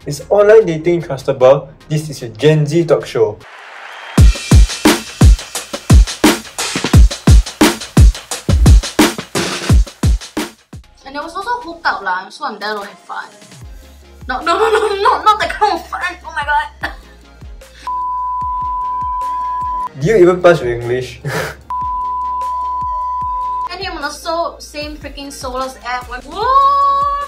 Is online dating trustable? This is a Gen Z talk show. And there was also hookup lah, so I'm there to have fun. No, not that kind of fun. Oh my god. Do you even pass your English? And him on the same freaking Solus app. Like, what?